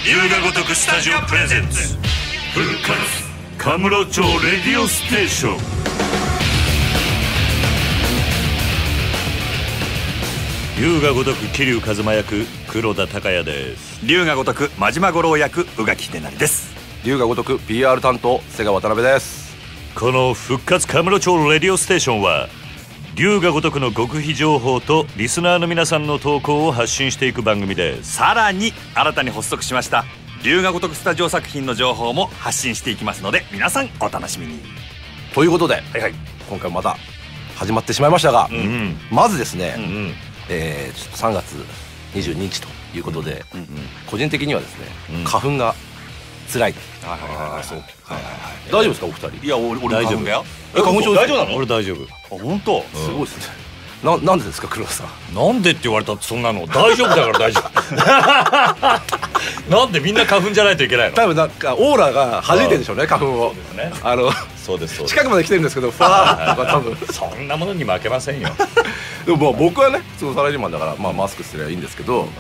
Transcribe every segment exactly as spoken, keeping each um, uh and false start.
龍が如くスタジオプレゼンツ復活カムロ町レディオステーション。龍が如く桐生一馬役黒田孝也です。 龍が如く真島五郎役宇垣秀成です。 龍が如く ピーアール 担当瀬川渡辺です。 この復活カムロ町レディオステーションは龍が如くの極秘情報とリスナーの皆さんの投稿を発信していく番組です。 さらに新たに発足しました龍が如くスタジオ作品の情報も発信していきますので皆さんお楽しみに。 ということで、 はいはい、 今回また始まってしまいましたが、 うんうん、 まずですね、 うんうん、 えー、ちょっとさんがつにじゅうににちということで、うんうん、個人的にはですね、うん、花粉が辛い。はいはいはい、そう。大丈夫ですかお二人？ いや俺俺花粉だよ。 え花粉症大丈夫なの？ 俺大丈夫。 あ本当？ すごいですね。ななんでですか黒田さん？ なんでって言われたってそんなの大丈夫だから大丈夫。なんでみんな花粉じゃないといけないの？ 多分なんかオーラが弾いてるんでしょうね花粉を。 そうですね。 あのそうですそうです。 近くまで来てるんですけどファーとか多分そんなものに負けませんよ。 でもまあ僕はね普通のサラリーマンだからまあマスクすればいいんですけど、うん、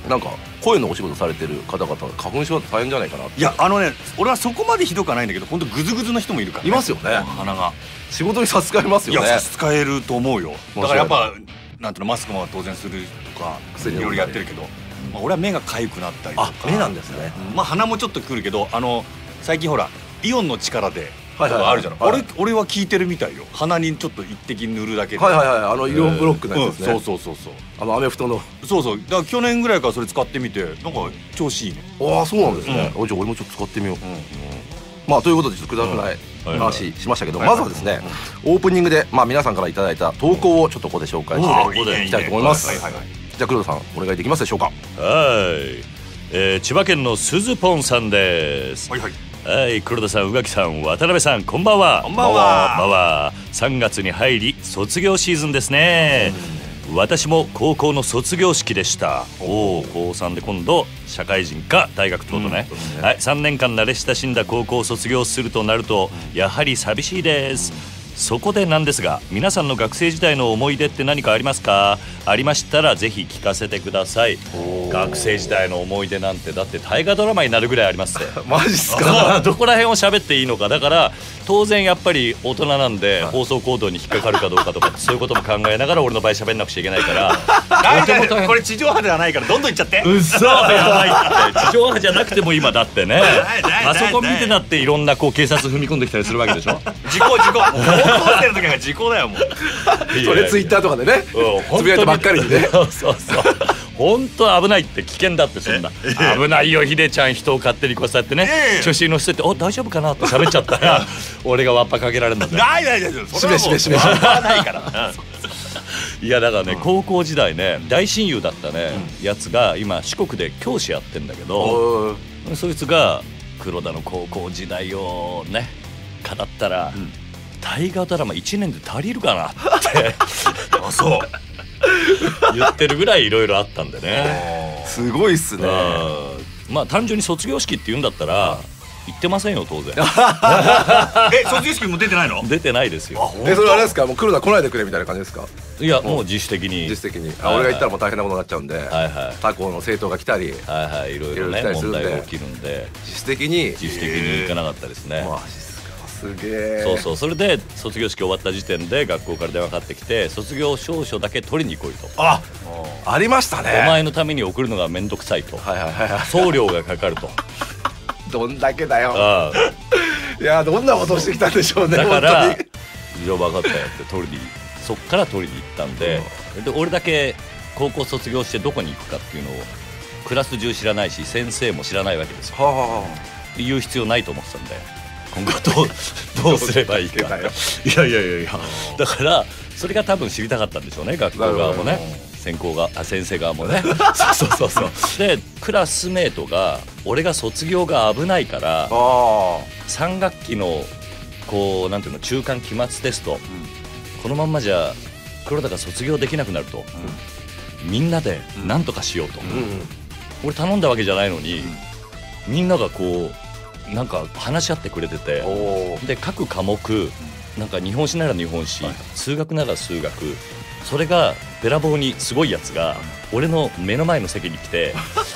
なんか声のお仕事されてる方々花粉症だと大変じゃないかなって。 いやあのね俺はそこまでひどくはないんだけど本当グズグズの人もいるからね。 いますよね。 鼻が仕事に差し支えますよね。 いや差し支えると思うよ。だからやっぱなんていうのマスクも当然するとかいろいろやってるけど、まあ、俺は目が痒くなったりとか。 あ目なんですね。 うん、まあ鼻もちょっとくるけどあの最近ほらイオンの力でとかあるじゃない。俺俺は効いてるみたいよ。鼻にちょっと一滴塗るだけで。 はいはいはいあのイオンブロックのやつですね。 そうそうそうそうあのアメフトの。 そうそうだから去年ぐらいからそれ使ってみてなんか調子いいね。 ああそうなんですね。じゃあ俺もちょっと使ってみよう。まあということでちょっとくだらない話しましたけど、まずはですねオープニングでまあ皆さんからいただいた投稿をちょっとここで紹介していきたいと思います。じゃあ黒田さんお願いできますでしょうか。はい、 えー、千葉県のすずぽんさんです。はいはいはい、黒田さん、宇垣さん、渡辺さん、こんばんは。 こんばんは。 こんばんは。さんがつに入り卒業シーズンですね。私も高校の卒業式でした。おお、高さんで今度社会人か大学ってことね。うん、はい、さんねんかん慣れ親しんだ高校を卒業するとなるとやはり寂しいです。そこでなんですが皆さんの学生時代の思い出って何かありますか？ありましたらぜひ聞かせてください。学生時代の思い出なんてだって大河ドラマになるぐらいありますって。 マジっすか？ どこら辺を喋っていいのか。だから当然やっぱり大人なんで放送行動に引っかかるかどうかとかそういうことも考えながら俺の場合喋んなくちゃいけないからこれ地上波ではないからどんどんいっちゃって。 うっそやばいって地上波じゃなくても今だってねあそこ見てだっていろんなこう警察踏み込んできたりするわけでしょ。 事故事故高校生の時は時効だよもう。 それツイッターとかでねつぶやいてばっかりにね。 そうそうそう本当危ないって危険だってそんな危ないよ。ヒデちゃん人を勝手にこうやってね調子に乗せてお大丈夫かなって喋っちゃったら俺がわっぱかけられるんだぜ。 ないないないしめしめしめしないからいやだからね高校時代ね大親友だったねやつが今四国で教師やってんだけどそいつが黒田の高校時代をね語ったら大河ドラマいちねんで足りるかなってあそう言ってるぐらいいろいろあったんでね。 すごいっすね。 まあ単純に卒業式って言うんだったら行ってませんよ当然。 え卒業式も出てないの？ 出てないですよ。 えそれあれですかもう黒田来ないでくれみたいな感じですか？ いやもう自主的に自主的にあ俺が行ったらもう大変なことになっちゃうんで他校の生徒が来たりはいはいいろいろね問題が起きるんで自主的に自主的に行かなかったですね。 すげえ。 そうそうそれで卒業式終わった時点で学校から電話かかってきて卒業証書だけ取りに来いと。 あありましたね。 お前のために送るのがめんどくさいと送料がかかると。 どんだけだよ。あいやどんなことしてきたんでしょうね。 だからじゃあ分かったよって取りにそっから取りに行ったんで、うん、で俺だけ高校卒業してどこに行くかっていうのをクラス中知らないし先生も知らないわけですよ。はあはあ、言う必要ないと思ってたんで今後どうどうすればいいか。いやいやいやいやだからそれが多分知りたかったんでしょうね学校側もね専攻があ先生側もねそうそうそうそうでクラスメートが俺が卒業が危ないからさん学期のこうなんていうの中間期末テスト、うん、このまんまじゃ黒田が卒業できなくなると、うん、みんなで何とかしようと、うんうん、俺頼んだわけじゃないのに、うん、みんながこうなんか話し合ってくれててで各科目なんか日本史なら日本史、はい、数学なら数学それがべらぼうにすごいやつが俺の目の前の席に来て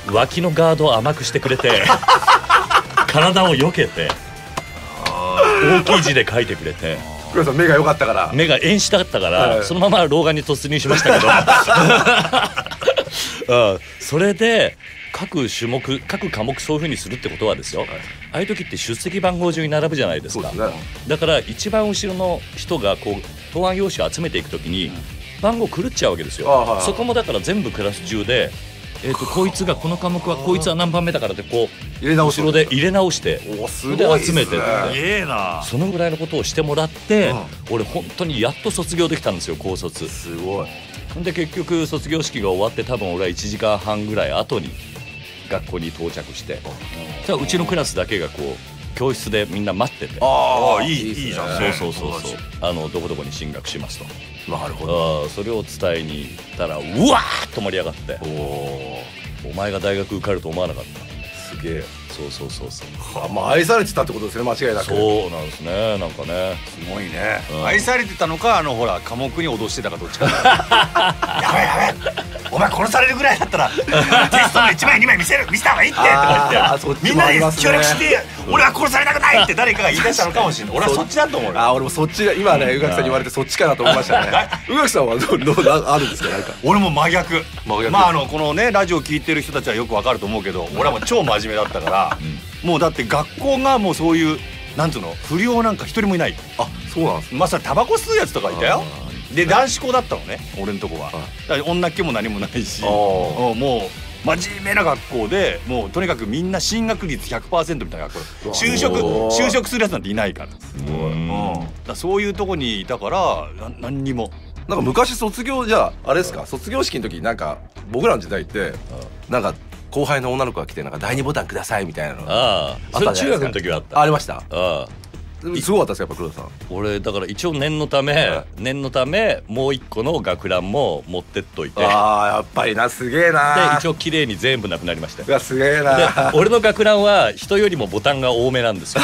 脇のガードを甘くしてくれて体を避けて大きい字で書いてくれて、 黒田さん目が良かったから目が遠視だったから、はい、そのまま老眼に突入しましたけどうん、それで各種目各科目そういう風にするってことはですよ、はい、ああいう時って出席番号順に並ぶじゃないですか。そうですね。だから一番後ろの人がこう答案用紙を集めていく時に番号狂っちゃうわけですよ、はいはい、そこもだから全部クラス中で、えー、とこいつがこの科目はこいつは何番目だからってこう入れ直後ろで入れ直してそれで集めてってすげえな。 そのぐらいのことをしてもらって、うん、俺本当にやっと卒業できたんですよ、高卒。 すごい。 で結局卒業式が終わって多分俺はいちじかんはんぐらい後に学校に到着して、じゃあうちのクラスだけがこう教室でみんな待ってて、 ああいいいいじゃん。 そうそうそうそう、あのどこどこに進学しますと。 なるほど。 あそれを伝えに行ったらうわーっと盛り上がって、おお前が大学受かると思わなかった。 すげえ。 そうそうそうそう。 はあ、まあ愛されてたってことですね、間違いなく。 そうなんですね、なんかねすごいね、うん、愛されてたのか、あのほら科目に脅してたかどっちかやべやべお前殺されるぐらいだったらテストのいちまいにまい見せる見せた方がいいってとか言ってみんなで協力して俺は殺されたくないって誰かが言い出したのかもしれない。俺はそっちだと思うよ。 あ、俺もそっちが今ね宇垣さんに言われてそっちかなと思いましたね。宇垣さんはどどうあるんですか。なんか俺も真逆。真逆。まああのこのねラジオ聞いてる人たちはよくわかると思うけど、俺はもう超真面目だったから、うん、もうだって学校がもうそういうなんつうの不良なんか一人もいない。 あ、そうなんです。 まあさタバコ吸うやつとかいたよ。で男子校だったのね、俺のとこは。だから女っ気も何もないし、もう真面目な学校で、もうとにかくみんな進学率 ひゃくパーセント みたいな学校。就職就職するやつなんていないから。すごい。うん。だからそういうとこにいたから何にも。 なんか昔卒業じゃあれですか、卒業式の時なんか僕らの時代ってなんか後輩の女の子が来てなんか第二ボタンくださいみたいなのああ、それ中学の時はあった。 ありました。ああ、 すごかったですか、やっぱ黒田さん。 俺だから一応念のため、はい、念のためもう一個の学ランも持ってっといて。 ああ、やっぱりな、すげえな。 で一応綺麗に全部なくなりましたよ。 いやすげえな。 で俺の学ランは人よりもボタンが多めなんですよ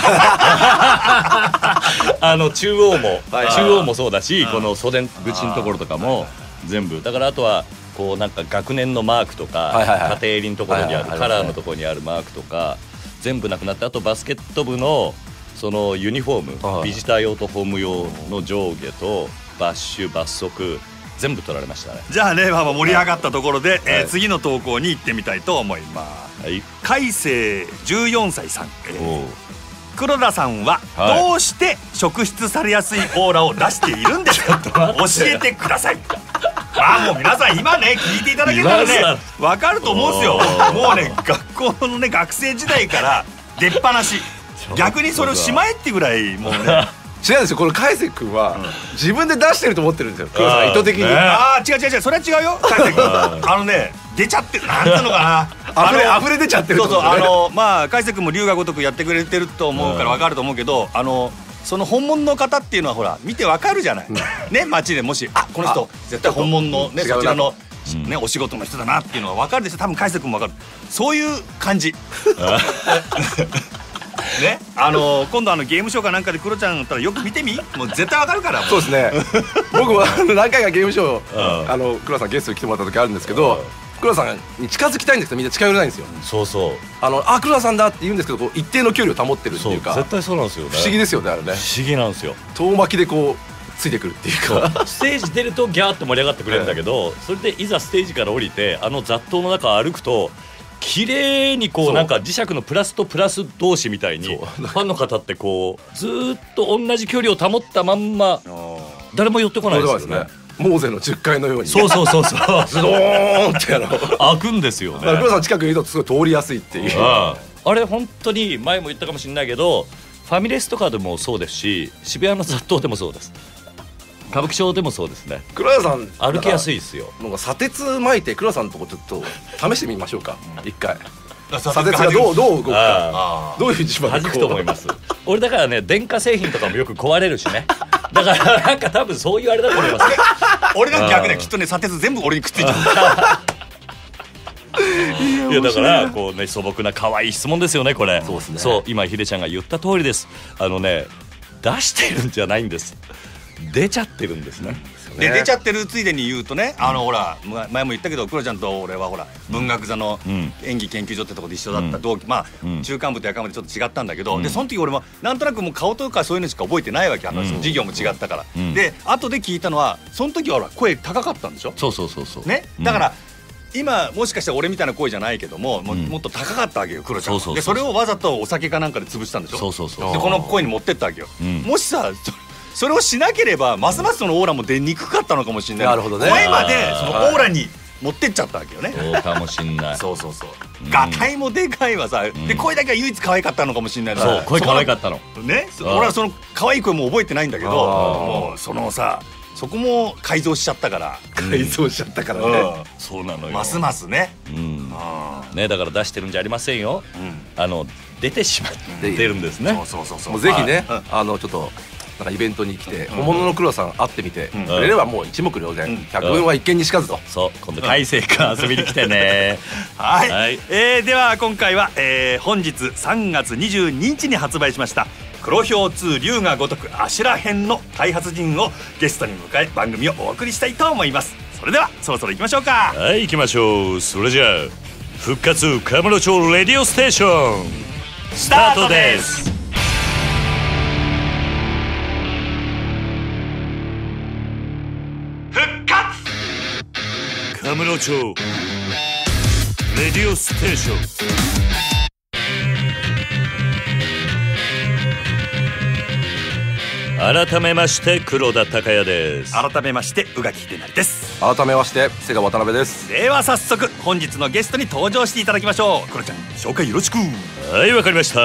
あの中央も、はい、中央もそうだし、この袖口のところとかも全部だから、あとはこうなんか学年のマークとか、はいはいはい、家庭入りのところにある、はいはい、カラーのところにあるマークとか全部なくなって、あとバスケット部のそのユニフォーム、ビジター用とホーム用の上下とバッシュ罰則全部取られましたね。 じゃあね、まあ、盛り上がったところで、はい、えー、次の投稿に行ってみたいと思います。はい、海星じゅうよんさいさん、えー、黒田さんはどうして職質されやすいオーラを出しているんですか教えてください。まあもう皆さん今ね聞いていただけたらね分かると思うんですよ。もうね学校のね学生時代から出っ放し、逆にそれをしまえってぐらいもうね違うんですよ。この海星君は自分で出してると思ってるんですよ、黒田さん意図的に。 ああ違う違う違う、それは違うよ海星君。あのね出ちゃってる、なんていうのかな、 溢れ溢れ出ちゃってる。 そうそう、あのまあ海星君も龍が如くやってくれてると思うから分かると思うけど、あのその本物の方っていうのはほら見てわかるじゃない、うん、ね、街でもしあこの人絶対本物のねそちらの、ね、お仕事の人だなっていうのがわかるでしょ。多分海星君もわかる、そういう感じね、あの今度あのゲームショーかなんかでクロちゃんだったらよく見てみ、もう絶対わかるから。 そうですね僕は何回かゲームショーあのクロさんゲストに来てもらった時あるんですけど、黒田さんに近づきたいんですけどみんな近寄れないんですよ。 そうそう、 あのあ黒田さんだって言うんですけど、こう一定の距離を保ってるっていうか。 絶対そうなんですよね。 不思議ですよね、あれね。 不思議なんですよ。 遠巻きでこうついてくるっていうかステージ出るとギャーッと盛り上がってくれるんだけど、それでいざステージから降りてあの雑踏の中を歩くと綺麗にこうなんか磁石のプラスとプラス同士みたいにファンの方ってこうずーっと同じ距離を保ったまんま誰も寄ってこないですよね。 モーゼのじゅっかいのようにそうそうそうそうズドーンってやろ開くんですよね。 黒田さん近くにいるとすごい通りやすいっていう。 ああれ本当に前も言ったかもしれないけど、ファミレスとかでもそうですし、渋谷の雑踏でもそうです、歌舞伎町でもそうですね。 黒田さん歩きやすいですよ。 なんか砂鉄巻いて黒田さんのとこちょっと試してみましょうか一回。砂鉄がどうどう動くか、どういう磁場で弾くと思います。俺だからね電化製品とかもよく壊れるしね。だからなんか多分そういうあれだと思います。 俺の逆できっとね砂鉄全部俺にくっついちゃう。いやだからこうね素朴な可愛い質問ですよねこれ。 そうですね。 そう今ヒデちゃんが言った通りです。あのね出してるんじゃないんです。出ちゃってるんですね。 で出ちゃってるついでに言うとね、あのほら前も言ったけどクロちゃんと俺はほら文学座の演技研究所ってとこで一緒だった同期、まあ中間部と夜間部でちょっと違ったんだけど、でその時俺もなんとなくもう顔とかそういうのしか覚えてないわけ、授業も違ったから。で後で聞いたのはその時はほら声高かったんでしょ。 そうそうそうそうね、だから今もしかしたら俺みたいな声じゃないけども、も, もっと高かったわけよクロちゃん。でそれをわざとお酒かなんかで潰したんでしょ。 そうそうそう。 でこの声に持ってったわけよ。もしさそれをしなければますますそのオーラも出にくかったのかもしれない。 なるほどね。 声までそのオーラに持ってっちゃったわけよね。 そうかもしんない。 そうそうそう。ガタイもでかいわさ。で声だけは唯一可愛かったのかもしれない。 そう声可愛かったの。 ね。俺はその可愛い声も覚えてないんだけど、もうそのさ。そこも改造しちゃったから、 改造しちゃったからね。 そうなのよ。ますますね。 ね、だから出してるんじゃありませんよ。あの出てしまってるんですね。 そうそうそうそう。 もうぜひね、あのちょっとなんかイベントに来て本物のクロさん会ってみてくれればもう一目瞭然、百聞は一見にしかずと。 そう、今度海星か遊びに来てね。 はい。では今回は本日さんがつにじゅうににちに発売しました黒ひょうツー龍が如く阿修羅編の開発人をゲストに迎え番組をお送りしたいと思います。それではそろそろ行きましょうか。 はい行きましょう。それじゃあ復活カムロ町レディオステーションスタートです。 復活カムロ町レディオステーション。改めまして黒田孝也です。 改めまして宇垣秀成です。 改めまして瀬川渡辺です。 では早速本日のゲストに登場していただきましょう。黒ちゃん紹介よろしく。 はいわかりました。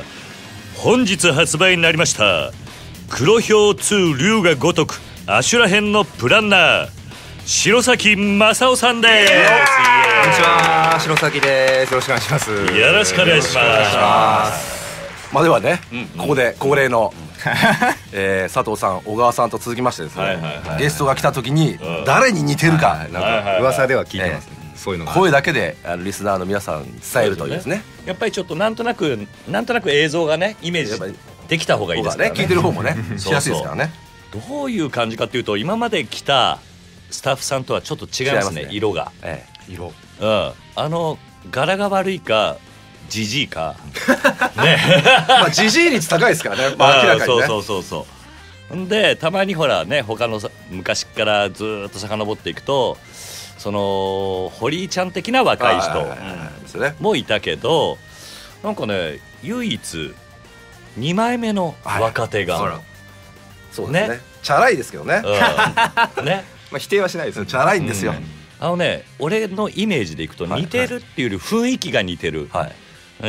本日発売になりました黒ひょうツー龍が如く阿修羅編のプランナー白崎正夫さんです。 こんにちは、白崎です。よろしくお願いします。 よろしくお願いします。 まあではね、ここで恒例のえー、佐藤さん小川さんと続きましてですね、ゲストが来た時に誰に似てるかなんか噂では聞いてますね、えー、そういうのが声だけであのリスナーの皆さんに伝えるというですね、 やっぱりちょっとなんとなくなんとなく映像がねイメージできた方がいいですからね。 聞いてる方もねしやすいですからね。 どういう感じかというと今まで来たスタッフさんとはちょっと違いますね、色が、 ええ、色、 うん、あの柄が悪いかジジイかねまあジジイ率高いですからね、まあ、明らかにね。 そうそうそうそう。でたまにほらね他の昔からずっと遡っていくとその堀井ちゃん的な若い人もいたけど、なんかね唯一にまいめの若手が、はい、 そうですね、チャラいですけどね、 うん、ねまあ否定はしないです。 チャラいんですよ、うん、 あのね俺のイメージでいくと似てるっていうより雰囲気が似てる、はい、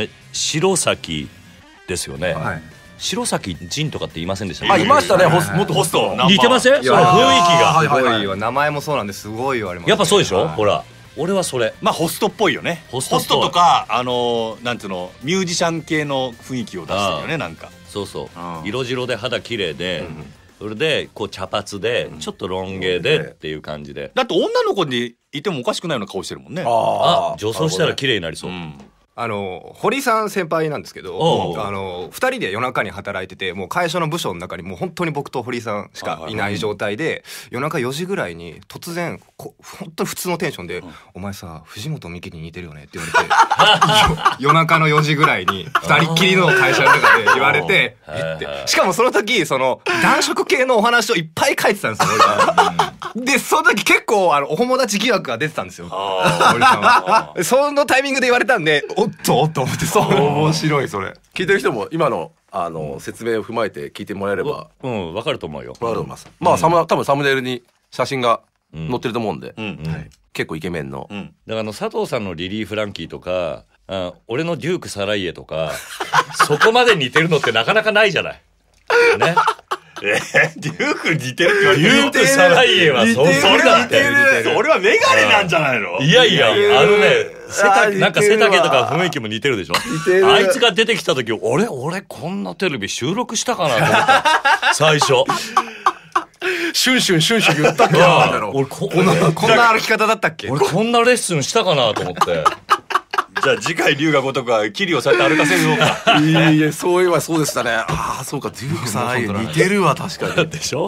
白崎ですよね、はい、白崎仁とかって言いませんでした？ あ、いましたね、元ホスト。 似てません？その雰囲気がすごいわ、名前もそうなんですごいよあれも。 やっぱそうでしょ？ほら俺はそれ、 まあホストっぽいよね。ホストとかあのなんていうのミュージシャン系の雰囲気を出してるよね。なんかそうそう、色白で肌綺麗で、それでこう茶髪でちょっとロン毛でっていう感じで、 だって女の子にいてもおかしくないような顔してるもんね。 あ、女装したら綺麗になりそう。 あの堀さん先輩なんですけど、あのふたりで夜中に働いてて、もう会社の部署の中にもう本当に僕と堀さんしかいない状態で、夜中よじぐらいに突然こ本当に普通のテンションで「お前さ藤本美貴に似てるよね」って言われて夜中のよじぐらいにふたりっきりの会社の中で言われて「えっ?」て。しかもその時その男色系のお話をいっぱい書いてたんですよ俺でその時結構あのお友達疑惑が出てたんですよ堀さんは。そのタイミングで言われたんでおっとおっと思って、そう面白い。それ聞いてる人も今のあの説明を踏まえて聞いてもらえればうん分かると思うよ。 分かると思います。まあサム多分サムネイルに写真が載ってると思うんで、結構イケメンの。 だからあの佐藤さんのリリー・フランキーとか、俺のデューク・サライエとかそこまで似てるのってなかなかないじゃないね。 えー、デューク似てるって言われてる。 デューク・サライエはそそれだって。 俺はメガネなんじゃないの？ いやいや、あのね、背丈なんか背丈とか雰囲気も似てるでしょ。あいつが出てきた時、俺俺こんなテレビ収録したかなと思った最初。 シュンシュンシュンシュン言ったっけな。 俺こんなこんな歩き方だったっけ？ 俺こんなレッスンしたかなと思って。 じゃあ次回龍が如くはキリをそうやって歩かせるのか。 いやいや、そういえばそうでしたね。ああそうか、デュークさん似てるわ確かに。 でしょ。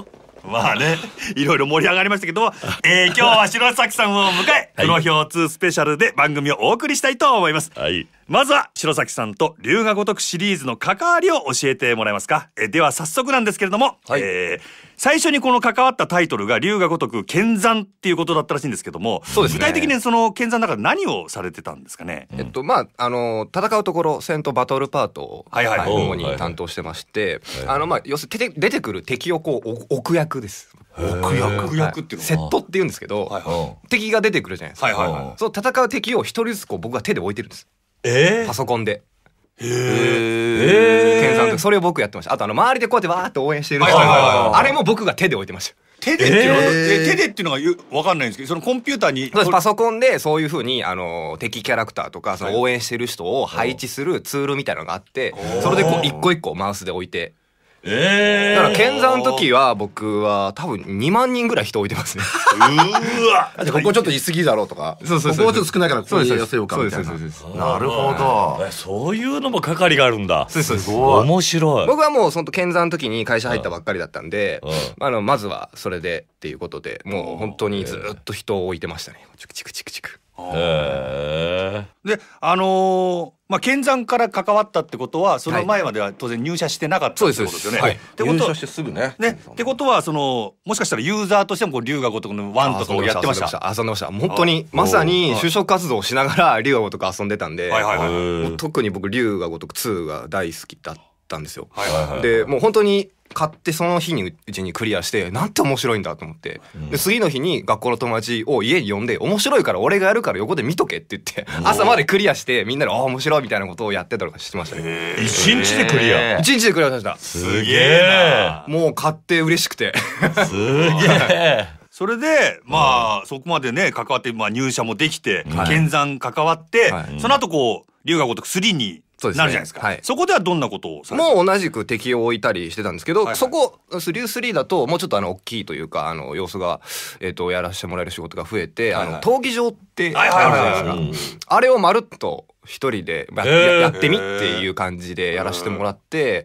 まあね、いろいろ盛り上がりましたけど、えー、今日は白崎さんを迎え、黒ひょうツースペシャルで番組をお送りしたいと思います。はい、まずは白崎さんと龍が如くシリーズの関わりを教えてもらえますか。えー、では早速なんですけれども、はい、えー、最初にこの関わったタイトルが龍が如く剣山っていうことだったらしいんですけども、そうですね、具体的にその剣山の中で何をされてたんですかね。 えっとまああの戦うところ戦闘バトルパートを主に担当してまして、あのまあ要するに出てくる敵をこう置く役です。 置役役っていうのは、 セットって言うんですけど、はいはい、敵が出てくるじゃないですか、はいはいはい、そう戦う敵を一人ずつこう僕が手で置いてるんです、えー、パソコンで。へえ。剣山ってそれを僕やってました。あとあの周りでこうやってわーって応援してる人、あれも僕が手で置いてました。 手でっていうのは、えー、手でっていうのが分かんないんですけど、そのコンピューターにパソコンでそういう風にあの敵キャラクターとかその応援してる人を配置するツールみたいなのがあって、それでこう一個一個マウスで置いて。えー、だから剣山の時は僕は多分にまんにんぐらい人置いてますね。 うわここちょっと言い過ぎだろうとか、そうそうそう、ここちょっと少ないからここに寄せようかみたいな。なるほど、 そういうのも係があるんだ。すごい面白い。 僕はもうその剣山の時に会社入ったばっかりだったんで、あのまずはそれでっていうことでもう本当にずっと人を置いてましたね。チクチクチクチク。 へー。であのー、まあ剣山から関わったってことはその前までは当然入社してなかったってことですよね。 入社してすぐね。 ねってことはそのもしかしたらユーザーとしてもこう龍が如くのワンとかをやってました。 遊んでました。本当にまさに就職活動をしながら龍が如く遊んでたんで、特に僕龍が如くツーが大好きだったんですよ。でもう本当に買ってその日にうちにクリアしてなんて面白いんだと思って、うん、で次の日に学校の友達を家に呼んで面白いから俺がやるから横で見とけって言って朝までクリアしてみんなであ面白いみたいなことをやってたりとかしてましたね。 一日でクリア。 一日でクリアしました。 すげえ。 もう買って嬉しくてすげえ。それでまあそこまでね関わってまあ入社もできて剣山関わってその後こう龍が如くスリーになるじゃないですか。はい、そこではどんなことをされてもう同じく敵を置いたりしてたんですけど、はいはい、そこリュースリーだともうちょっとあの大きいというかあの様子が、えー、とやらせてもらえる仕事が増えて、はいはい、あの闘技場ってあるじゃないですか。あれをまるっと一人で や,、えー、やってみっていう感じでやらせてもらって、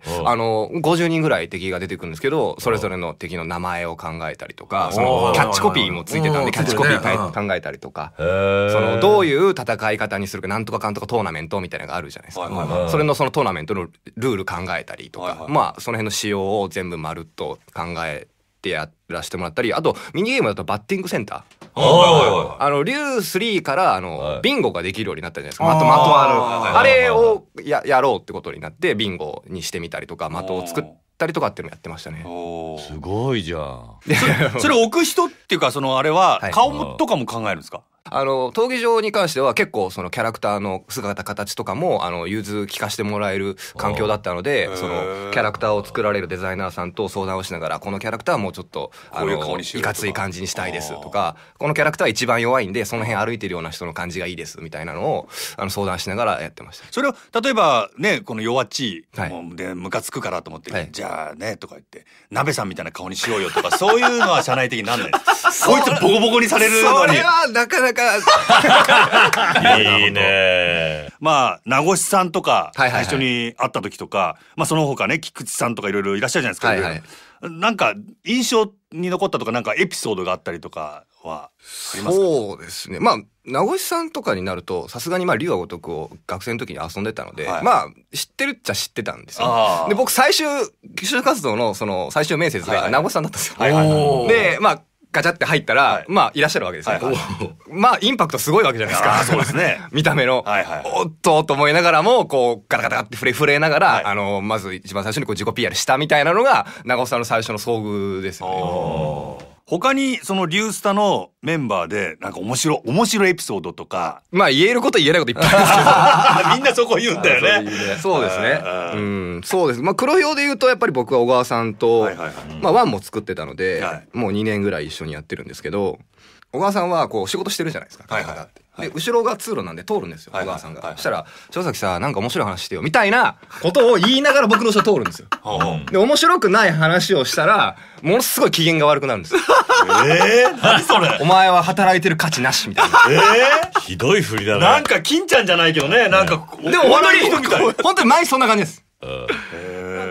えー、あのごじゅうにんぐらい敵が出てくるんですけどそれぞれの敵の名前を考えたりとかそのキャッチコピーもついてたんでキャッチコピー考えたりとかそのどういう戦い方にするかなんとかかんとかトーナメントみたいなのがあるじゃないですか。それのそのトーナメントのルール考えたりとかまあその辺の仕様を全部まるっと考えてやらせてもらったりあとミニゲームだとバッティングセンターあのリュースリーからあの、はい、ビンゴができるようになったじゃないですか。的的あるあれを や, やろうってことになってビンゴにしてみたりとか的を作ったりとかっていうのをやってましたね。 すごいじゃん。 それ, それ置く人っていうかそのあれは顔とかも考えるんですか。はいあの闘技場に関しては結構そのキャラクターの姿形とかもあの融通聞かせてもらえる環境だったのでそのキャラクターを作られるデザイナーさんと相談をしながらこのキャラクターはもうちょっとあのいかつい感じにしたいですとかこのキャラクターは一番弱いんでその辺歩いてるような人の感じがいいですみたいなのをあの相談しながらやってました。 それを例えばねこの弱っちい、はい、でムカつくからと思って、はい、じゃあねとか言って鍋さんみたいな顔にしようよとかそういうのは社内的になんないこいつボコボコにされるのにそれはなかなかいいね。まあ名越さんとか一緒に会った時とか、まあその他ね菊池さんとかいろいろいらっしゃるじゃないですか。はいはい、なんか印象に残ったとかなんかエピソードがあったりとかはありますか。 そうですね。まあ名越さんとかになるとさすがにまあ龍が如くを学生の時に遊んでたので、はい、まあ知ってるっちゃ知ってたんですよ。で僕最終就職活動のその最終面接が名越さんだったんですよ。はいはい、でまあガチャって入ったら、はい、まあいらっしゃるわけですよ、はいはい、まあインパクトすごいわけじゃないですか。 そうですね見た目の、はいはい、おっとと思いながらもこうガタガタって触れ触れながら、はい、あのまず一番最初にこう自己 ピーアール したみたいなのが長尾さんの最初の遭遇ですよね。 他にそのリュースタのメンバーでなんか面白い面白いエピソードとかまあ言えること言えないこといっぱいあるんですけどみんなそこ言うんだよね。 そうですね。うんそうです。まあ黒ひょうで言うとやっぱり僕は小川さんと、はいはいはい、まあワンも作ってたので、はい、もうにねんぐらい一緒にやってるんですけど小川さんはこう仕事してるじゃないですか。はいはいはい、で後ろが通路なんで通るんですよ、はいはい、小川さんが、はいはい、そしたら「柴崎さなんか面白い話してよ」みたいなことを言いながら僕の後ろ通るんですよで面白くない話をしたらものすごい機嫌が悪くなるんですよえー、何それお前は働いてる価値なしみたいなえー、ひどい振りだね。 なんか金ちゃんじゃないけどねなんか、 うん、でも本当に本当に毎日そんな感じです。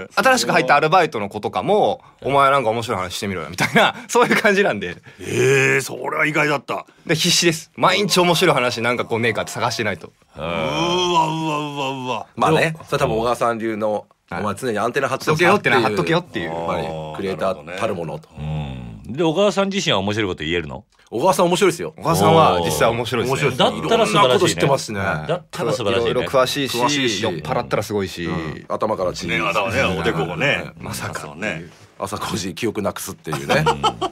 新しく入ったアルバイトの子とかもお前なんか面白い話してみろよみたいなそういう感じなんで。 ええ、それは意外だった。 で必死です。毎日面白い話なんかこうねえかって探してないと。 うわうわうわうわ。 まあね、それ多分小川さん流のお前常にアンテナ張っとけよっていう、 貼っとけよっていう、 やっぱりクリエイターたるものと。 で小川さん自身は面白いこと言えるの？ 小川さん面白いですよ。 小川さんは実際面白いですね。 だったら素晴らしいね。いろんなこと知ってますね。 だったら素晴らしいね。 いろいろ詳しいし、酔っ払ったらすごいし、 頭から血ね、頭ね、おでこがね、まさかね、 朝ごじ記憶なくすっていうね。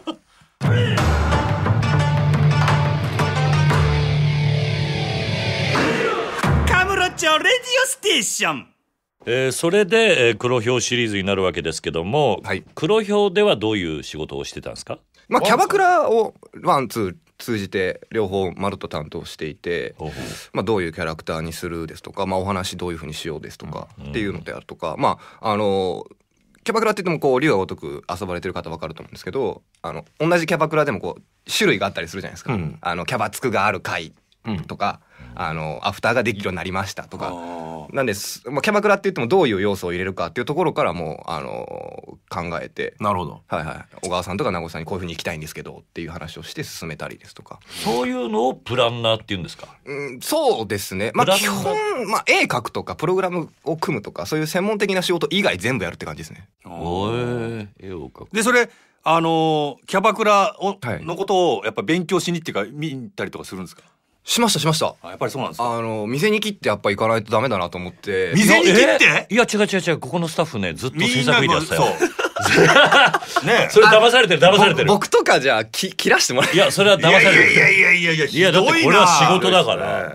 カムロ町レディオステーション。 えー、それで、えー、黒ひょうシリーズになるわけですけども、はい、黒ひょうではどういう仕事をしてたんですか？ まあ、キャバクラをワンツー通じて両方まるっと担当していて、ほうほう、まあ、どういうキャラクターにするですとか、まあ、お話どういうふうにしようですとか、うん、っていうのであるとか、まああのキャバクラって言ってもこう竜が如く遊ばれてる方分かると思うんですけど、あの同じキャバクラでもこう種類があったりするじゃないですか、うん、あのキャバつくがある会とか、うん、あのアフターができるようになりましたとか、なんです、まあ、キャバクラって言ってもどういう要素を入れるかっていうところからもう、あのー、考えて、 なるほど、 はいはい、小川さんとか名越さんにこういう風に行きたいんですけどっていう話をして進めたりですとか、 そういうのをプランナーっていうんですか？ うん、そうですね、まあ、基本、まあ、絵描くとかプログラムを組むとかそういう専門的な仕事以外全部やるって感じですね。 おー、絵を描く。 でそれあのー、キャバクラを、はい、のことをやっぱ勉強しにっていうか見たりとかするんですか？ しましたしました。 あ、やっぱりそうなんですか。 あの店に切ってやっぱ行かないとダメだなと思って。 店に切って？ いや違う違う違う、ここのスタッフねずっと制作費でやってたよ。 ね、 それ騙されてる騙されてる。 僕とかじゃあき切らしてもらえ。 いやそれは騙されてる。 いやいやいやいやいや、 いやだってこれは仕事だから。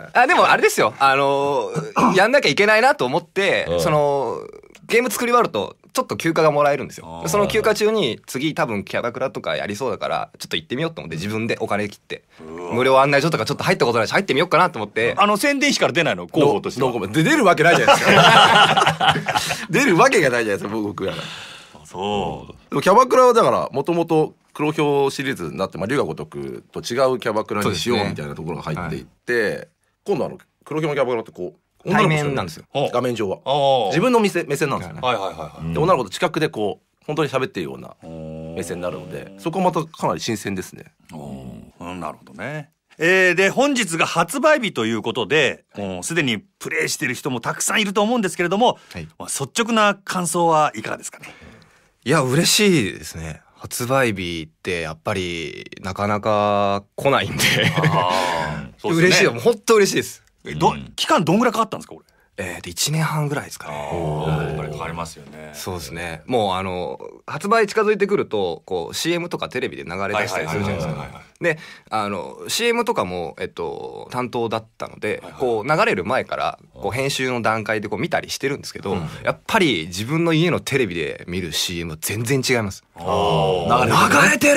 あでもあれですよ、あのやんなきゃいけないなと思って、そのゲーム作り終わるとちょっと休暇がもらえるんですよ。その休暇中に次多分キャバクラとかやりそうだからちょっと行ってみようと思って自分でお金切って無料案内所とかちょっと入ったことないし入ってみようかなと思って。 あの宣伝費から出ないの候補としては。 で出るわけないじゃないですか。出るわけがないじゃないですか僕ら。 そう。 でもキャバクラはだからもともと黒ひょうシリーズになって、まあ、龍が如くと違うキャバクラにしようみたいなところが入っていって、ね、はい、今度あの黒ひょうのキャバクラってこう対面なんですよ。 画面上は自分の目線なんですよね。はいはいはいはい。で女の子と近くでこう本当に喋っているような目線になるので、そこはまたかなり新鮮ですね。 うん、なるほどね。えー、で本日が発売日ということで、すでにプレイしてる人もたくさんいると思うんですけれども、はい、まあ、率直な感想はいかがですかね？ いや嬉しいですね。発売日ってやっぱりなかなか来ないんであそうですね、嬉しいよ、もう本当嬉しいです。 ど、うん、期間どんぐらいかかったんですかこれ？ えー、でいちねんはんぐらいですかね。 やっぱりかかりますよね。 そうですね。もうあの発売近づいてくるとこう シーエム とかテレビで流れ出したりするじゃないですか。であの シーエム とかも、えっと、担当だったので、はいはい、こう流れる前からこう編集の段階でこう見たりしてるんですけど、うん、やっぱり自分の家のテレビで見る シーエム 全然違います。流れてる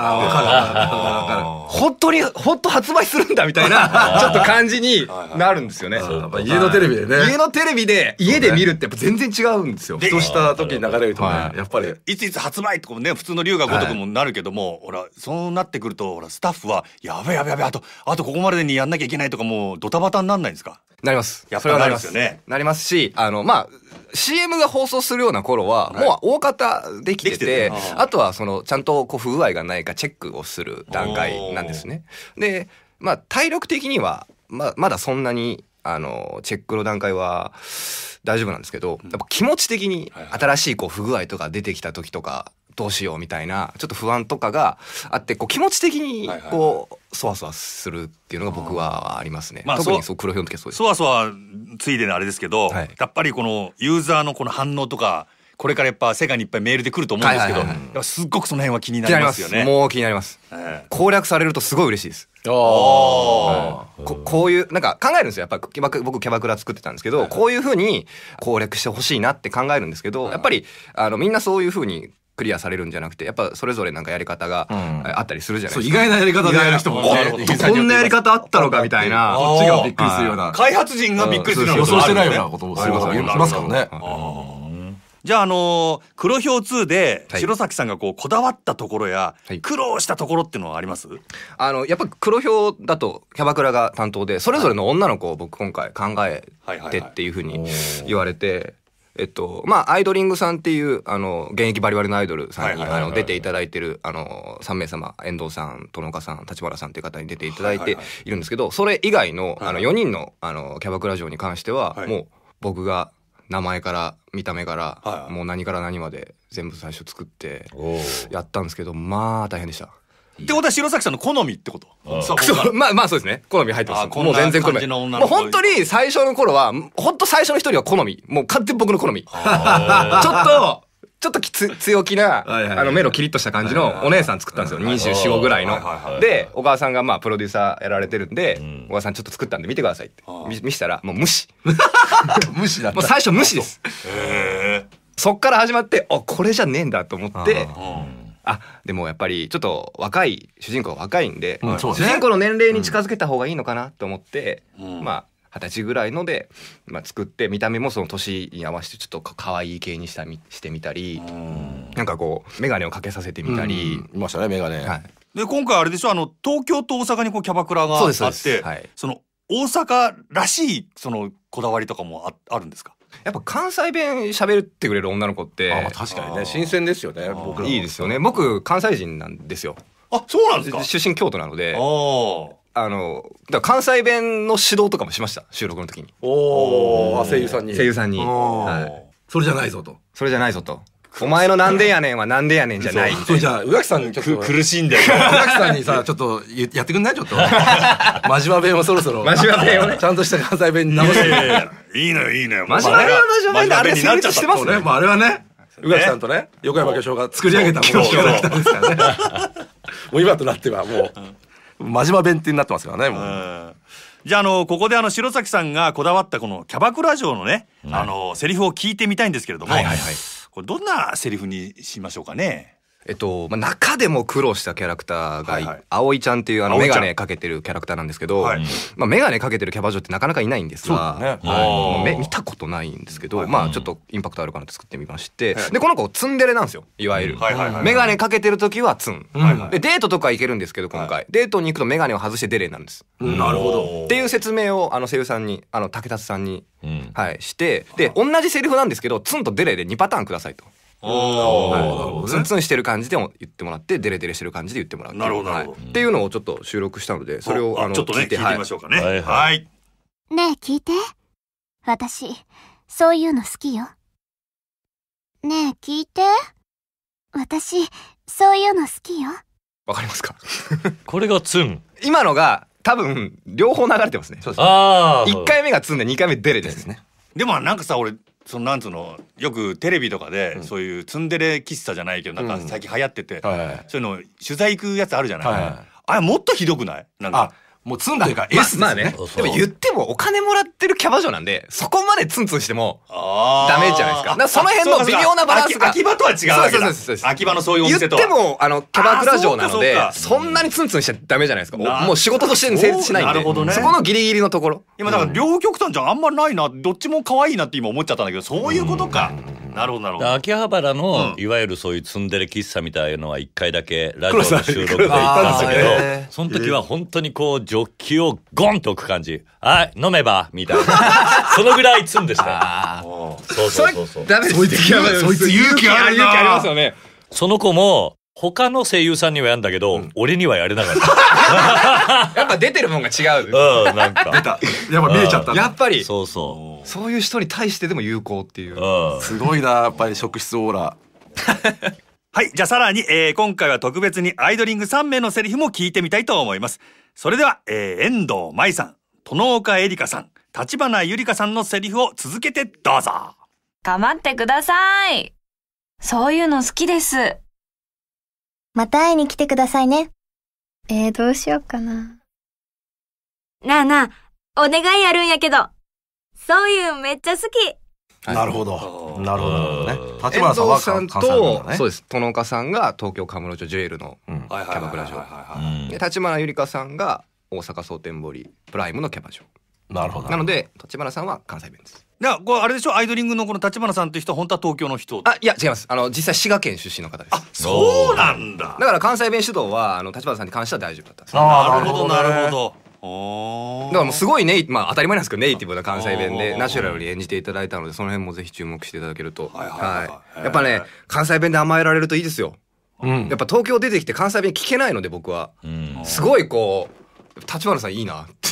本当に本当発売するんだみたいなちょっと感じになるんですよね。 やっぱ家のテレビでね、 家のテレビで家で見るってやっぱ全然違うんですよ。 ふとした時に流れるとね、やっぱりいついつ発売とかもね普通の龍が如くもなるけども、ほらそうなってくるとほらスタッフはやべやべやべあとあとここまでにやんなきゃいけないとかもうドタバタになんないんですか？ なります。 やっぱりなりますよね。 なりますし、あのまあ シーエム が放送するような頃はもう大方できてて、あとはそのちゃんとこう不具合がないかチェックをする段階なんですね。でまあ体力的にはままだそんなにあのチェックの段階は大丈夫なんですけど、やっぱ気持ち的に新しいこう不具合とか出てきた時とかどうしようみたいなちょっと不安とかがあって、こう気持ち的にこうそわそわするっていうのが僕はありますね。まあ、特にそう黒ひょうの時はそうです。 そわそわついでのあれですけど、はい、やっぱりこのユーザーのこの反応とかこれからやっぱ世界にいっぱいメールで来ると思うんですけど、すっごくその辺は気になりますよね。 もう気になります、えー、攻略されるとすごい嬉しいです。あ、はい、こ, こういうなんか考えるんですよ。やっぱキャバク僕キャバクラ作ってたんですけど、はい、こういう風に攻略してほしいなって考えるんですけど、はい、やっぱりあのみんなそういう風にクリアされるんじゃなくて、やっぱそれぞれなんかやり方があったりするじゃないですか。 うん、意外なやり方でやる人もね、 こんなやり方あったのかみたいな、 こっちがびっくりするような、 開発陣がびっくりするような、 予想してないようなこともすることがいますからね。 じゃあ、あのー、黒ひょうツーで白崎さんがこうこだわったところや、はい、苦労したところっていうのはあります？ あのやっぱ黒ひょうだとキャバクラが担当でそれぞれの女の子を僕今回考えてっていうふうに言われて、 えっとまあアイドリングさんっていうあの現役バリバリのアイドルさんにあの出ていただいてるあのさんめいさま、遠藤さん、殿岡さん、立花さんという方に出ていただいているんですけど、それ以外のあのよにんのあのキャバクラ嬢に関してはもう僕が名前から見た目からもう何から何まで全部最初作ってやったんですけど、まあ大変でした。 ってことは白崎さんの好みってこと？ そうまあまあそうですね、好み入ってます。もう全然好み、もう本当に最初の頃は本当最初の一人は好み、もう完全に僕の好みちょっとちょっときつ強気なあの目のキリッとした感じのお姉さん作ったんですよ、にじゅうよん、ごぐらいの。で小川さんがまあプロデューサーやられてるんで、小川さんちょっと作ったんで見てくださいって見したらもう無視無視だった。 もう最初無視です。そっから始まって、あこれじゃねえんだと思って、あでもやっぱりちょっと若い主人公が若いんで、主人公の年齢に近づけた方がいいのかなと思って、まあ二十歳ぐらいので、まあ、作って見た目もその年に合わせてちょっと可愛い系にしたみしてみたり、なんかこう眼鏡をかけさせてみたり、 いましたね眼鏡。 で今回あれでしょ、あの東京と大阪にこうキャバクラがあって、その大阪らしいそのこだわりとかも あ, あるんですか？ やっぱ関西弁喋ってくれる女の子って、 あ、まあ確かにね新鮮ですよね。僕いいですよね。僕関西人なんですよ。 あ、そうなんですか？ 出身京都なので、あのだから関西弁の指導とかもしました、収録の時に。 おお、声優さんに声優さんに、はい、 それじゃないぞとそれじゃないぞとお前のなんでやねんはなんでやねんじゃない。 そう、じゃあ宇垣さんにちょっと苦しんでる宇垣さんにさちょっとやってくんない？ちょっと真島弁をそろそろ真島弁をねちゃんとした関西弁に直して。 いいのよいいのよ、 真島弁は真島弁であれ成立してますね。 あれはね宇垣さんとね横山巨匠が作り上げたものキャラクターですからね。もう今となってはもう真島弁ってなってますからね。もうじゃあ、あのここであの白崎さんがこだわったこのキャバクラ嬢のね、うん、あのセリフを聞いてみたいんですけれども、はいはいはい、これどんなセリフにしましょうかね。 えっとまあ、中でも苦労したキャラクターが、はいはい、葵ちゃんっていうあのメガネかけてるキャラクターなんですけど、はい、まあ、メガネかけてるキャバ嬢ってなかなかいないんですが、ね、はい、見たことないんですけど、はい、まあちょっとインパクトあるかなって作ってみまして、はい、でこの子ツンデレなんですよ、いわゆる、はいはいはいはい、メガネかけてる時はツン、はいはい、でデートとか行けるんですけど今回、はい、デートに行くとメガネを外してデレになるんです、 うん、なるほどっていう説明をあの声優さんにあの竹達さんに、うん、はい、してで同じセリフなんですけどツンとデレでにパターンくださいと。はい、ツンツンしてる感じでも言ってもらってデレデレしてる感じで言ってもらう。 なるほど、はい、 っていうのをちょっと収録したのでそれをあのちょっとね聞いてみましょうかね。はい、はい、 ねえ聞いて、私そういうの好きよ。ねえ聞いて、私そういうの好きよ。 わかりますか？ これがツン。 今のが多分両方流れてますね。そうですね。ああ、いっかいめがツンでにかいめデレですね。 でもなんかさ、俺そのなんつうのよくテレビとかで、うん、そういうツンデレ喫茶じゃないけどなんか最近流行ってて、うん、はいはい、そういうの取材行くやつあるじゃない、はいはい、あれもっとひどくない？なんかもうツンというか S ですね。 まあね、でも言ってもお金もらってるキャバ嬢なんでそこまでツンツンしてもダメじゃないですか。だからその辺の微妙なバランスが秋葉とは違うわけだ。秋葉のそういうお店とは言ってもあのキャバクラ嬢なので そ, そんなにツンツンしちゃダメじゃないですか。もう仕事として成立しないんで、なるほど、ね、そこのギリギリのところ。 今だから両極端じゃん、あんまりないな、どっちも可愛いなって今思っちゃったんだけど、そういうことか。なるほどなるほど。 秋葉原の、うん、いわゆるそういうツンデレ喫茶みたいのはいっかいだけラジオの収録で行ったんだけど、その時は本当にこうジョッキをゴンと置く感じ、はい飲めばみたいなそのぐらいツンでしたよ。そうそうそうそう。 ダメです。そいつ勇気あるな。 勇気ありますよね。 その子も他の声優さんにはやるんだけど、うん、俺にはやれなかったやっぱ出てるもんが違う。 うん、なんか出た、やっぱ見えちゃった。 やっぱりそうそう、 そういう人に対してでも有効っていう、 うん、すごいなやっぱり職質オーラはい、じゃあさらに、えー、今回は特別にアイドリングさんめいのセリフも聞いてみたいと思います。それでは、えー、遠藤舞さん、殿岡絵里香さん、立花ゆりかさんのセリフを続けてどうぞ。 構ってください。そういうの好きです。 また会いに来てくださいね。えー、どうしようかな。なあなあ、お願いあるんやけど。そういうめっちゃ好き。 なるほど。なるほどね。 立花さんは関西弁だね。そうです。殿岡さんが東京カムロ町ジュエルのキャバクラ嬢。で、立花ゆりかさんが大阪蒼天堀プライムのキャバ嬢。 なるほど。 なので立花さんは関西弁です。 いや、これあれでしょ、アイドリングのこの立花さんっていう人は本当は東京の人。 あ、いや違います。あの実際滋賀県出身の方です。 あ、そうなんだ。 だから関西弁指導はあの立花さんに関しては大丈夫だったんです。 なるほどなるほど。 だからもうすごいネイ、まあ当たり前なんですけどネイティブな関西弁でナチュラルに演じていただいたので、その辺もぜひ注目していただけると。はいやっぱね関西弁で甘えられるといいですよ。やっぱ東京出てきて関西弁聞けないので僕はすごいこう立花さんいいなって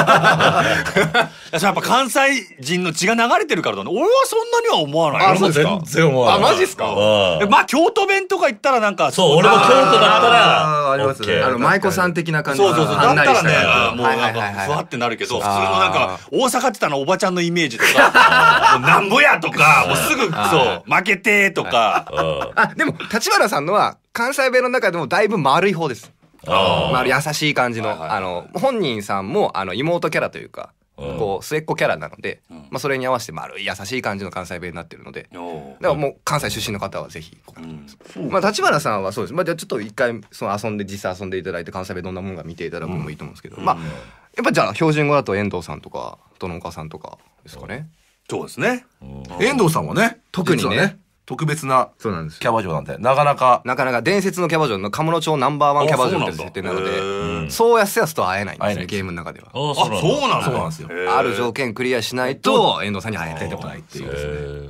やっぱ関西人の血が流れてるからだね。俺はそんなには思わない。 あ、そうですか。 全然思わない。 あ、マジっすか。 まあ京都弁とか言ったらなんかそう、俺も京都だったらありますね。 あの舞妓さん的な感じ。 そうそうそう。だったらね、もうはなんかふわってなるけど、普通のなんか大阪って言ったらおばちゃんのイメージとか、もうなんぼやとか、もうすぐそう負けてとか。 あ、でも立花さんのは関西弁の中でもだいぶ丸い方です。まあ優しい感じの、あの本人さんもあの妹キャラというか、こう末っ子キャラなので、まあそれに合わせて丸い優しい感じの関西弁になってるので、だからもう関西出身の方はぜひ。まあ立花さんはそうです。まあじゃあちょっと一回その遊んで実際遊んでいただいて関西弁どんなものが見ていただくのもいいと思うんですけど、まあやっぱじゃあ標準語だと遠藤さんとか殿岡さんとかですかね。 そうですね。 遠藤さんはね、 特にね。 特別なキそうなんですャバ嬢なんでなかなかなかなか伝説のキャバ嬢の鴨野町ナンバーワンキャバ嬢って設定なので、そうやすやすと会えないんですね、ゲームの中では。 あ、そうなんそうなんですよ。 ある条件クリアしないと遠藤さんに会えないとないっていう。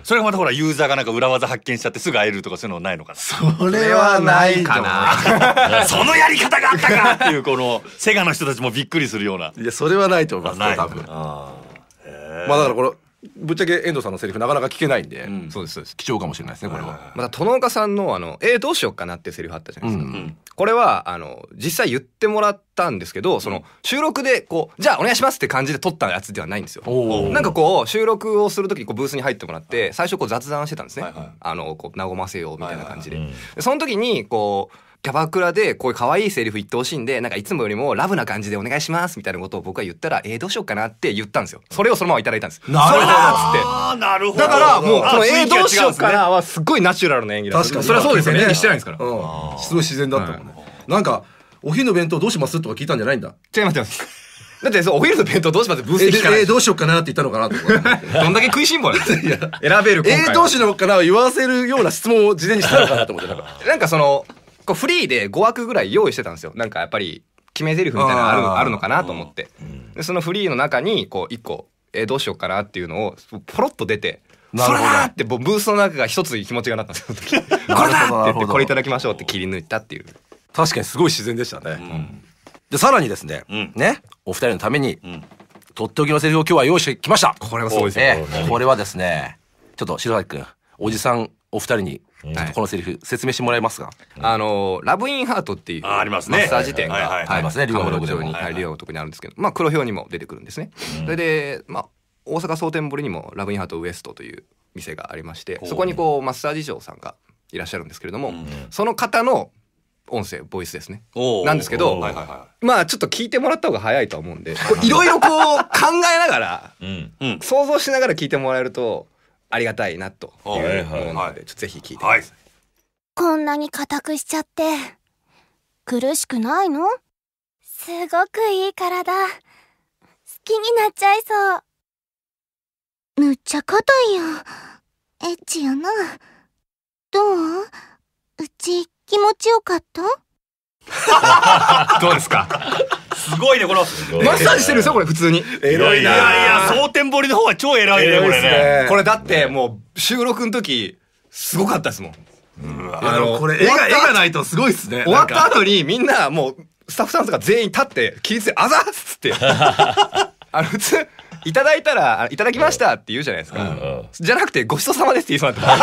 それがまたほらユーザーがなんか裏技発見しちゃってすぐ会えるとかそういうのないのかな。 それはないかな。 そのやり方があったかっていうこのセガの人たちもびっくりするような。 いやそれはないと思います多分。まあだからこれぶっちゃけ遠藤さんのセリフなかなか聞けないんで、 そうですそうです。 貴重かもしれないですねこれは。 また殿岡さんのあのえーどうしよっかなってセリフあったじゃないですか。これはあの実際言ってもらったんですけど、その収録でこうじゃあお願いしますって感じで撮ったやつではないんですよ。なんかこう収録をする時こうブースに入ってもらって最初こう雑談してたんですね。あのこう和ませようみたいな感じで。その時にこうキャバクラでこういう可愛いセリフ言ってほしいんで、なんかいつもよりもラブな感じでお願いしますみたいなことを僕は言ったら、えーどうしようかなって言ったんですよ。それをそのままいただいたんです。 なるほど。 ああ、なるほど。 だからもうこのえーどうしようかなはすごいナチュラルな演技だった。 確かにそれはそうですよね。演技してないんですから。 すごい自然だったもんね。なんかお昼の弁当どうしますとか聞いたんじゃないんだ。 違います違います。だってそうお昼の弁当どうしますブースで聞かない。 えーどうしようかなって言ったのかなとか。 どんだけ食いしん坊なんですか。選べる今回。 えーどうしようかなを言わせるような質問を事前にしたのかなと思って。 なんかそのこうフリーでごわくぐらい用意してたんですよ。なんかやっぱり決め台詞みたいなのあるあるのかなと思って、でそのフリーの中にこう一個えーどうしようかなっていうのをポロッと出て、それだってブースの中が一つ気持ちがなったんですよ。これだって言ってこれいただきましょうって切り抜いたっていう。 確かにすごい自然でしたね。でさらにですね、ねお二人のためにとっておきのセリフを今日は用意してきました。 これはそうですよ。これはですね、ちょっと白崎くんおじさんお二人にこのセリフ説明してもらえますか。 あのラブインハートっていうマッサージ店がありますね。龍河のとこに龍河のとこにあるんですけど、まあ黒表にも出てくるんですね。それでまあ大阪蒼天堀にもラブインハートウエストという店がありまして、そこにこうマッサージ嬢さんがいらっしゃるんですけれども、その方の音声ボイスですねなんですけど、まあちょっと聞いてもらった方が早いと思うんで、いろいろこう考えながら想像しながら聞いてもらえるとありがたいなという思うので、ちょっとぜひ聞いてください。 こんなに硬くしちゃって苦しくないの？すごくいい体。好きになっちゃいそう。むっちゃ硬いやん。エッチやな。どう？うち気持ちよかった？ どうですか？ すごいねこのマッサージしてるんですよこれ普通に。 エロいな。いやいや蒼天堀の方は超エロいねこれね。 これだってもう収録の時すごかったですもん。 あのこれ絵が絵がないとすごいっすね。 終わった後にみんなもうスタッフさんとか全員立って起立であざっつってあの普通いただいたらいただきましたって言うじゃないですか。じゃなくてごちそうさまですって言いそうにな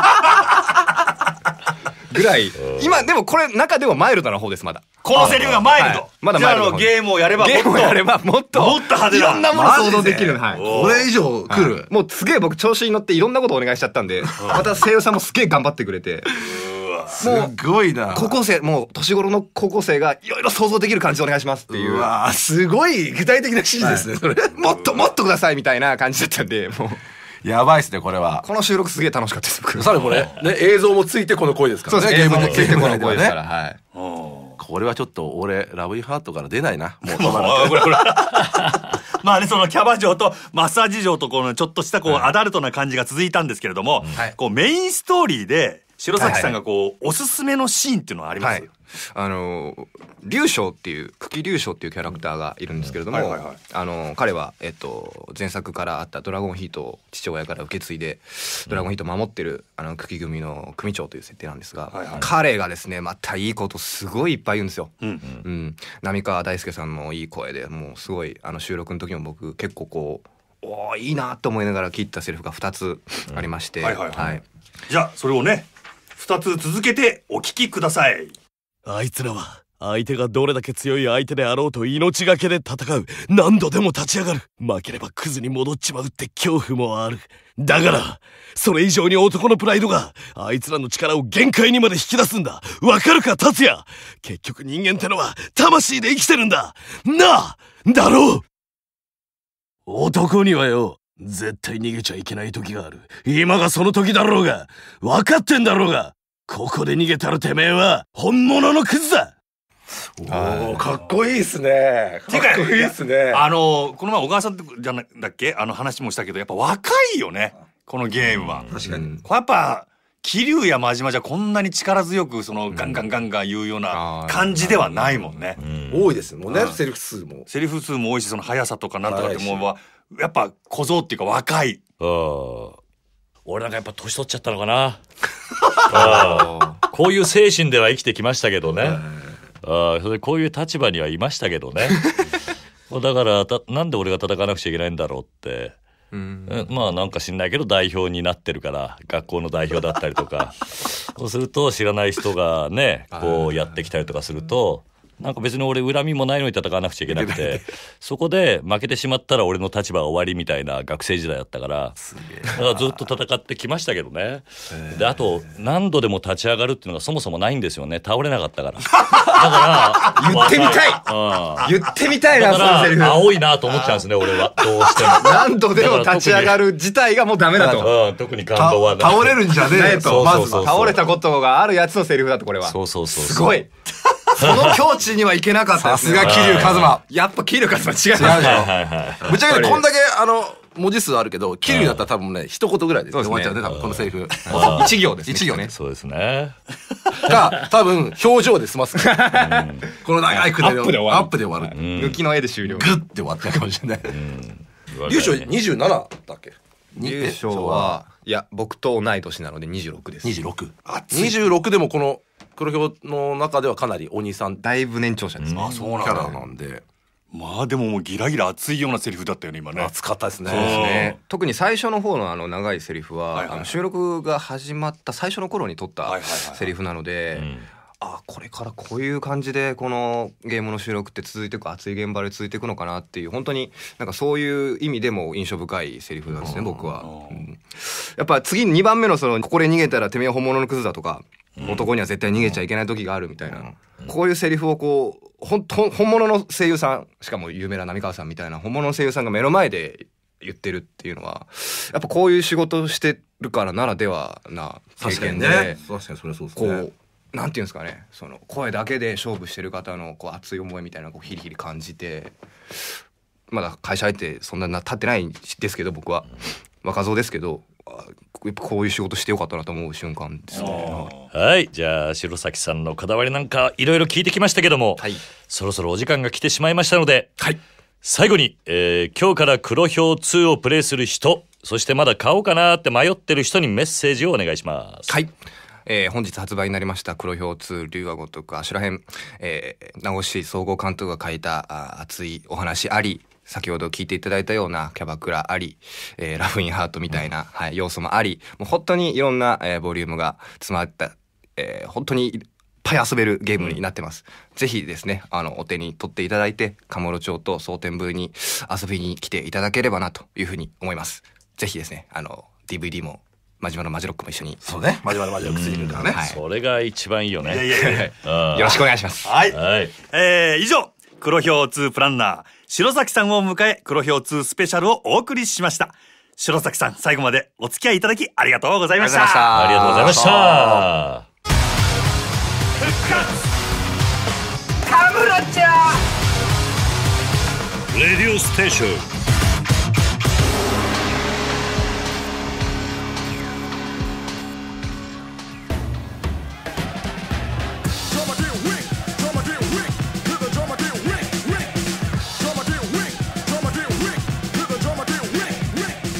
ったぐらい。今でもこれ中でもマイルドな方です。まだこのセリフがマイルド。 まだマイルド。 ゲームをやればゲームをやればもっともっと派手ないろんなもの想像できる。 これ以上来る。 もうすげえ僕調子に乗っていろんなことをお願いしちゃったんで、また声優さんもすげえ頑張ってくれて。 すごいな。 高校生もう年頃の高校生がいろいろ想像できる感じでお願いしますっていう。 うわすごい具体的な指示ですねそれ。 もっともっとくださいみたいな感じだったんで、もうやばいっすねこれは。 この収録すげえ楽しかったです。 さらにこれね映像もついてこの声ですからね。 ゲームでついてこの声ですから。はい。 これはちょっと俺ラブインハートから出ないな。もうこれこれまあねそのキャバ嬢とマッサージ嬢とこのちょっとしたこうアダルトな感じが続いたんですけれども、こうメインストーリーで白崎さんがこう、はいはい、おすすめのシーンっていうのはあります？はい、 あの龍翔っていう久喜龍翔っていうキャラクターがいるんですけれども、あの彼は、えっと、前作からあったドラゴンヒートを父親から受け継いでドラゴンヒートを守ってるあの久喜組の組長という設定なんですが、はいはい、彼がですねまたいいことすごいいっぱい言うんですよ。うんうんうん、浪川大輔さんのいい声でもうすごいあの収録の時も僕結構こうおーいいなと思いながら聞いたセリフがふたつありまして、 じゃあそれをねふたつ続けてお聞きください。 あいつらは相手がどれだけ強い相手であろうと命がけで戦う。何度でも立ち上がる。負ければクズに戻っちまうって恐怖もある。だからそれ以上に男のプライドがあいつらの力を限界にまで引き出すんだ。わかるか達也。結局人間ってのは魂で生きてるんだなあ。だろう。男にはよ絶対逃げちゃいけない時がある。今がその時だろうが分かってんだろうが、ここで逃げたらてめえは本物のクズだ。 おお、かっこいいっすね。かっこいいっすね。 あのこの前小川さんじゃなだっけあの話もしたけど、やっぱ若いよねこのゲームは。 確かに。 これやっぱ桐生や真島じゃこんなに力強くそのガンガンガンガン言うような感じではないもんね。 多いですもんね、セリフ数も。 セリフ数も多いし、その速さとかなんとかってもうやっぱ小僧っていうか若い。 俺なんかやっぱ年取っちゃったのかな。あこういう精神では生きてきましたけどね。あそれこういう立場にはいましたけどね。だからたなんで俺が戦わなくちゃいけないんだろうって、うん、まあなんか知んないけど代表になってるから、学校の代表だったりとかそうすると知らない人がねこうやってきたりとかすると、なんか別に俺恨みもないのに戦わなくちゃいけなくて、そこで負けてしまったら俺の立場は終わりみたいな学生時代だったから、だからずっと戦ってきましたけどね。であと何度でも立ち上がるっていうのがそもそもないんですよね。倒れなかったから。だから言ってみたい、うん、言ってみたいな。 だからそのセリフ青いなと思っちゃうんですね俺は。どうしても何度でも立ち上がる自体がもうダメだと、 うん、特に感動は倒れるんじゃねえと。 まず倒れたことがあるやつのセリフだと。これはそうそうそうすごいその境地にはいけなかったですね。 さすが桐生一馬。 やっぱ桐生一馬違う違う。ぶっちゃけこんだけあの文字数あるけど、桐生だったら多分ね一言ぐらいで終わっちゃうね、多分このセリフ。 一行ですね。 一行ね。 そうですね。 か多分表情で済ます。この長いくだりをアップで終わる。 抜きの絵で終了。 グッて終わっちゃうかもしれない。龍翔にじゅうななだっけ？ 龍翔はいや僕と同い年なのでにじゅうろくです。 にじゅうろく。にじゅうろくでもこの黒ひょうの中ではかなりお兄さん、 だいぶ年長者ですね。 あ、そうなんだ。キャラなんで。 まあでももうギラギラ熱いようなセリフだったよね今ね。 熱かったですね。 そうですね。特に最初の方のあの長いセリフは、はいはい、あの収録が始まった最初の頃に撮ったセリフなので、あこれからこういう感じでこのゲームの収録って続いていく、熱い現場で続いていくのかなっていう、本当になんかそういう意味でも印象深いセリフなんですね僕は。うん、やっぱ次にばんめのそのここで逃げたらてめえ本物のクズだとか、男には絶対逃げちゃいけない時があるみたいな、うん、こういうセリフをこうほんと本物の声優さん、しかも有名な浪川さんみたいな本物の声優さんが目の前で言ってるっていうのは、やっぱこういう仕事をしてるからならではな経験で、 確かにそれそうですね。 こうなんていうんですかね、その声だけで勝負してる方のこう熱い思いみたいなのをヒリヒリ感じて、まだ会社入ってそんな経ってないですけど僕は若造ですけど、やっぱこういう仕事してよかったなと思う瞬間ですね。 はい、じゃあ白崎さんのこだわりなんかいろいろ聞いてきましたけども、はい、そろそろお時間が来てしまいましたので、はい、最後に、えー、今日から黒ひょうツーをプレイする人、そしてまだ買おうかなって迷ってる人にメッセージをお願いします。 はい、えー、本日発売になりました黒ひょうツー龍が如く阿修羅編、えー、名越総合監督が書いた熱いお話あり、先ほど聞いていただいたようなキャバクラあり、えー、ラフインハートみたいな、はい、要素もあり、もう本当にいろんな、えー、ボリュームが詰まった、えー、本当にいっぱい遊べるゲームになってます、うん、ぜひですねあのお手に取っていただいてカモロ町と蒼天宮に遊びに来ていただければなというふうに思います。ぜひですねあの ディーブイディー もマジマのマジロックも一緒に。 そうね、マジマのマジロックついてくるからね、はい、 それが一番いいよね。いやいやいやよろしくお願いします。 はい、はい、えー、以上黒ひょうツープランナー白崎さんを迎え黒ひょうツースペシャルをお送りしました。白崎さん最後までお付き合いいただきありがとうございました。 ありがとうございました。 復活カムロちゃんレディオステーション。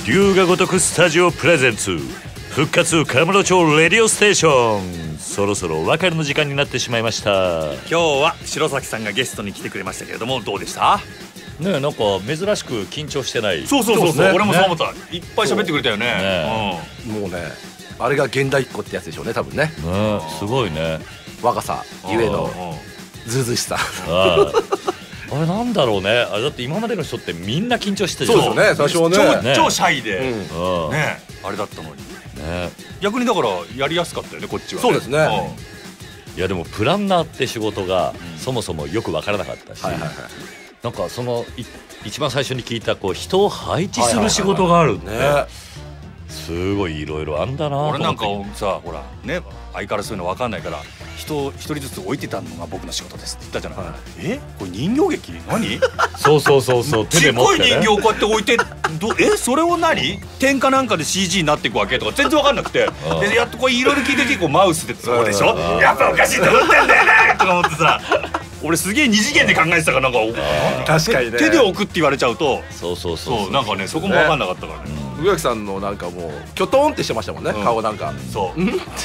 龍が如くスタジオプレゼンツ復活カムロ町レディオステーション、そろそろお別れの時間になってしまいました。 今日は白崎さんがゲストに来てくれましたけれども、どうでしたねえ、なんか珍しく緊張してない。 そうそうそうそう、俺もそう思った。いっぱい喋ってくれたよね。 もうね、あれが現代っ子ってやつでしょうね、多分ね。 すごいね、 若さゆえのずうずうしさ。 あれなんだろうね。あれだって今までの人ってみんな緊張してたじゃん。 そうですよね、最初はね超シャイでね、あれだったのに逆にだからやりやすかったよね、こっちは。 そうですね。 いやでもプランナーって仕事がそもそもよく分からなかったし、なんかその一番最初に聞いたこう人を配置する仕事があるってすごいいろいろあんだな。 俺なんかさ、ほらね、相変わらずそういうの分かんないから、人一人ずつ置いてたのが僕の仕事ですって言ったじゃない。え、これ人形劇何？ そうそうそうそう、手で持ってね、 ちっこい人形こうやって置いて、どえそれを何点かなんかで シージー になっていくわけとか全然分かんなくて、でやっとこういろいろ聞いてて、こうマウスでそうでしょ、やっぱおかしいと思ってんだよねとか思ってさ、俺すげえ二次元で考えてたから、なんか確かにね、 手で置くって言われちゃうと、 そうそうそう、 なんかね、そこも分かんなかったからね。 宇垣さんのなんかもうキョトンってしてましたもんね、顔なんか。 そう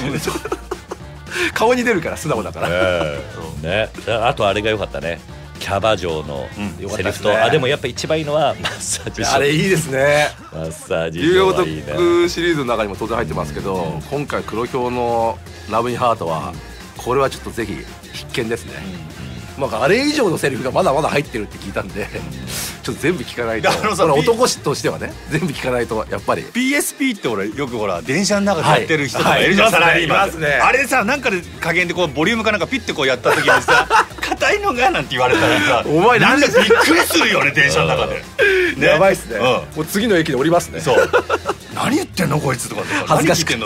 顔に出るから素直だからね。あとあれが良かったね、キャバ嬢のセリフと、あでもやっぱ一番いいのはマッサージ。 あれいいですね。 マッサージ龍が如くシリーズの中にも当然入ってますけど、今回黒ひょうのラブインハートはこれはちょっとぜひ必見ですね。なんかあれ以上のセリフがまだまだ入ってるって聞いたんで、ちょっと全部聞かないと、男としてはね全部聞かないとやっぱり。 ピーエスピー って俺よくほら電車の中でやってる人とかいるじゃん、サラリーマン。あれさ、なんかで加減でこうボリュームかなんかピッてこうやった時にさ硬いのがなんて言われたらさ、お前なんでびっくりするよね、電車の中で。 やばいっすね。もう次の駅で降りますね。 そう、何言ってんのこいつとか、 恥ずかしくて。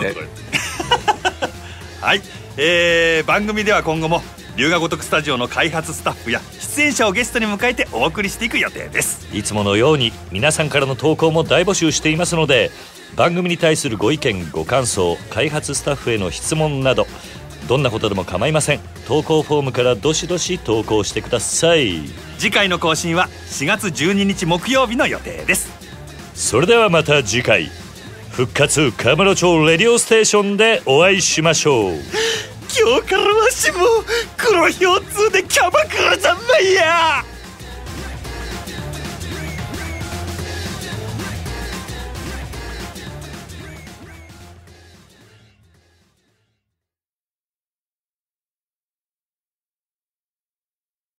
はい、え番組では今後も龍が如くスタジオの開発スタッフや出演者をゲストに迎えてお送りしていく予定です。 いつものように皆さんからの投稿も大募集していますので、番組に対するご意見ご感想、開発スタッフへの質問などどんなことでも構いません。投稿フォームからどしどし投稿してください。 次回の更新はしがつじゅうににち木曜日の予定です。 それではまた次回復活カムロ町レディオステーションでお会いしましょう。 今日からわしも黒ひょうツーでキャバクラざんまいや。